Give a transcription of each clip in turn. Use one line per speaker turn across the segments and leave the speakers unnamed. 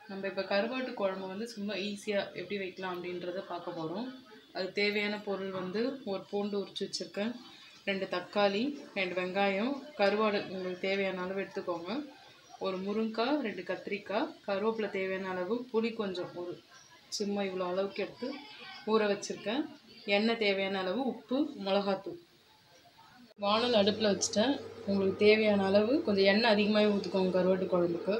நம்ம இப்போ கருவாட்டு குழம்பு வந்து சும்மா ஈஸியாக எப்படி வைக்கலாம் அப்படின்றத பார்க்க போகிறோம். அது தேவையான பொருள் வந்து ஒரு பூண்டு உரிச்சு வச்சுருக்கேன், 2 தக்காளி, 2 வெங்காயம், கருவாடு உங்களுக்கு தேவையான அளவு எடுத்துக்கோங்க, ஒரு முருங்கைக்காய், 2 கத்திரிக்காய், கருவேப்பிலை தேவையான அளவு, புளி கொஞ்சம் ஒரு சும்மா இவ்வளோ அளவுக்கு எடுத்து ஊற வச்சுருக்கேன், எண்ணெய் தேவையான அளவு, உப்பு, மிளகாத்தூள். வானல் அடுப்பில் வச்சுட்டேன். உங்களுக்கு தேவையான அளவு கொஞ்சம் எண்ணெய் அதிகமாகவே ஊற்றிக்கோங்க கருவாட்டு குழம்புக்கு.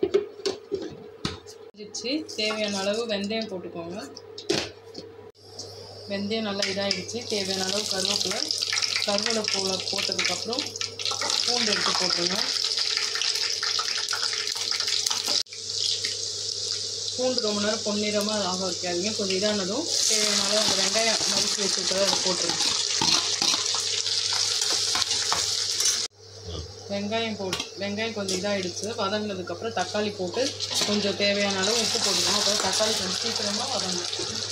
தேவையான அளவு வெந்தயம் போட்டுக்கோங்க. வெந்தயம் நல்லா இதாகிடுச்சு. தேவையான அளவு கருவேப்பிலை போட்டதுக்கப்புறம் பூண்டு எடுத்து போட்டுருங்க. பூண்டு ரொம்ப நேரம் பொன்னிறமாக ஆக வைக்காதீங்க. கொஞ்சம் இதானதும் தேவையான அளவு அந்த வெங்காயம் நறுக்கி வச்சுருக்கிறத அதை போட்டுருங்க. வெங்காயம் கொஞ்சம் இதாகிடுச்சு. வதங்கினதுக்கப்புறம் தக்காளி போட்டு கொஞ்சம் தேவையான அளவு உப்பு போட்டுக்கணும். அப்புறம் தக்காளி கொஞ்சம் சீக்கிரமாக வதங்கணும்.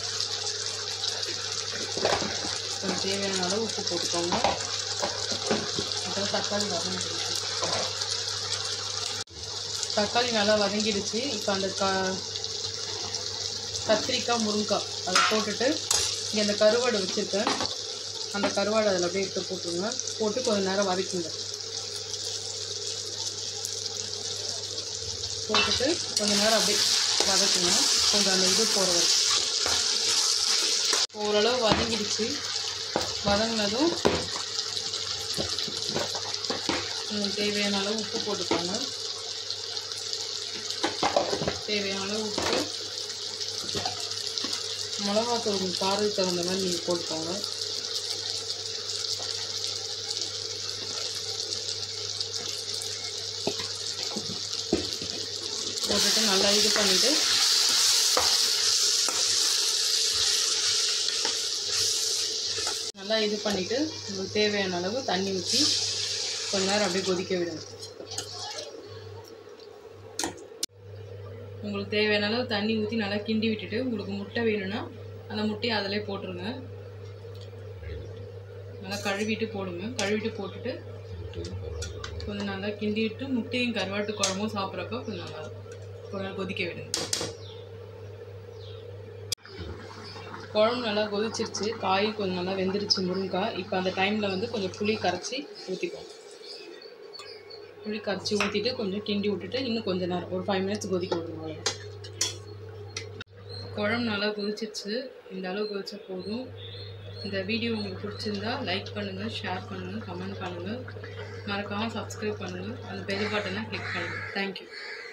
கொஞ்சம் தேவையான அளவு உப்பு போட்டுக்கோங்க. அப்புறம் தக்காளி வதங்கிடுச்சு. தக்காளி நல்லா வதங்கிடுச்சு. இப்போ அந்த கத்திரிக்காய், முருங்கைக்காய் அதை போட்டுட்டு இங்கே அந்த கருவாடு வச்சுருக்கேன், அந்த கருவாடு அதில் அப்படியே எடுத்து போட்டுருங்க. போட்டு கொஞ்சம் நேரம் வதக்குங்க. போட்டுட்டு கொஞ்சம் நேரம் அப்படியே வதக்குங்க. கொஞ்சம் அந்த இது போகிற வரைக்கும். ஓரளவு வதங்கிடுச்சு. வதங்கினதும் தேவையான அளவு உப்பு போட்டுக்கோங்க. தேவையான அளவு உப்பு, மிளகாத்தூள் காரத்துக்கு தகுந்த மாதிரி நீங்கள் போட்டுக்கோங்க. போட்டுட்டு நல்லா இது பண்ணிவிட்டு உங்களுக்கு தேவையான அளவு தண்ணி ஊற்றி கொஞ்ச நேரம் அப்படியே கொதிக்க விடுங்க. உங்களுக்கு தேவையான அளவு தண்ணி ஊற்றி நல்லா கிண்டி விட்டுட்டு உங்களுக்கு முட்டை வேணும்னா அந்த முட்டையை அதிலே போட்டுருங்க. நல்லா கழுவிட்டு போடுங்க. கழுவிட்டு போட்டுட்டு கொஞ்சம் நல்லா கிண்டி விட்டு முட்டையும் கருவாட்டு குழம்பும் சாப்பிட்றப்ப கொஞ்சம் நல்லா கொதிக்க விடுங்க. குழம்பு நல்லா கொதிச்சிருச்சு. காய் கொஞ்சம் நல்லா வெந்துருச்சு, முருங்கைக்காய். இப்போ அந்த டைமில் வந்து கொஞ்சம் புளி கரைச்சி ஊற்றிக்கோங்க. புளி கரைச்சி ஊற்றிட்டு கொஞ்சம் கிண்டி விட்டுட்டு இன்னும் கொஞ்சம் நேரம் ஒரு 5 மினிட்ஸ் கொதிக்க விடுங்க. குழம்பு நல்லா கொதிச்சிருச்சு. இந்த அளவு கொதிச்சா போதும். இந்த வீடியோ உங்களுக்கு பிடிச்சிருந்தா லைக் பண்ணுங்கள், ஷேர் பண்ணுங்கள், கமெண்ட் பண்ணுங்கள், மறக்காமல் சப்ஸ்கிரைப் பண்ணுங்கள், அந்த பெல் பட்டனை கிளிக் பண்ணுங்கள். தேங்க்யூ.